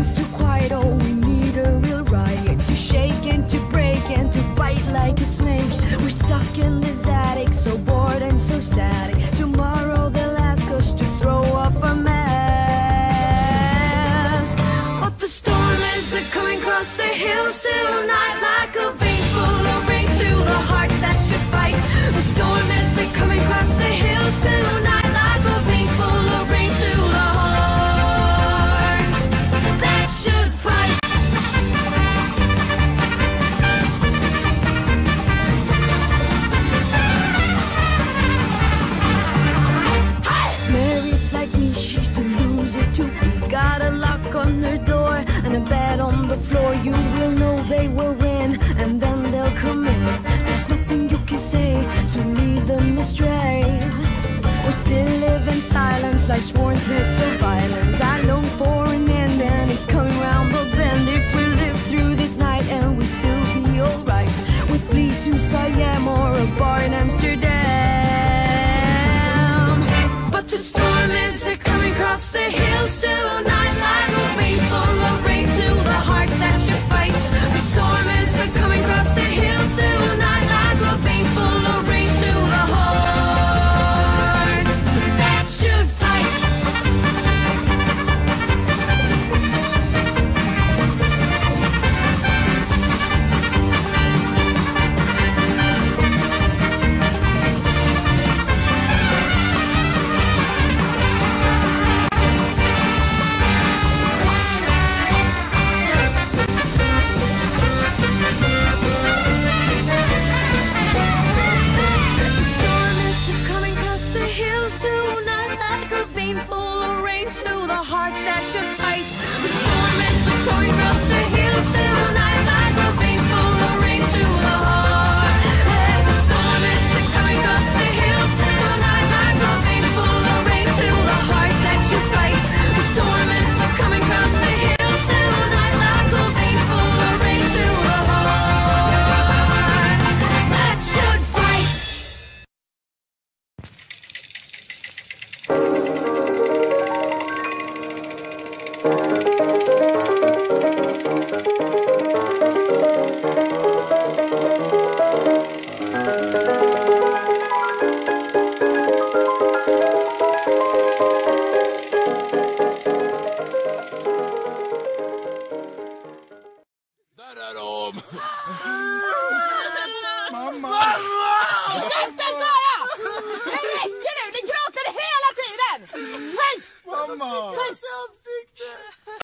everything's too quiet. Oh, we need a real riot to shake and to break and to bite like a snake. We're stuck in this attic, so bored and so static. Tomorrow they'll ask us to throw off our mask. But the storm is coming across the hills tonight, like a vein full of rain to the hearts that should fight. The storm is coming across the hills tonight, like a vein full of rain to the hearts that should fight. Mary's like me, she's a loser too. Got a lock on her door and a bed on the floor. You will know they will win, and then they'll come in. There's nothing you can say to lead them astray. We still live in silence, like sworn threats of violence. I long for an end, and it's coming round the bend. If we live through this night and we still be alright, we'd flee to Siam or a bar in Amsterdam. But the storm is coming across the hills tonight, like a vein full of rain to the hearts that should fight. The storm is coming across the hills tonight, like a vein full of rain to the hearts that should fight. To the hearts that should fight. The storm is coming across the hills tonight, like a vein full of rain to the heart. Hey, the storm is coming across the hills tonight, like a vein full of rain to the hearts that should fight. The storm is coming across the hills tonight, like a vein full of rain to the heart that should fight. Där är de! Mamma! Käften, sa jag! Det räcker nu! Ni gråter hela tiden! Tyst! Mamma! Tyst!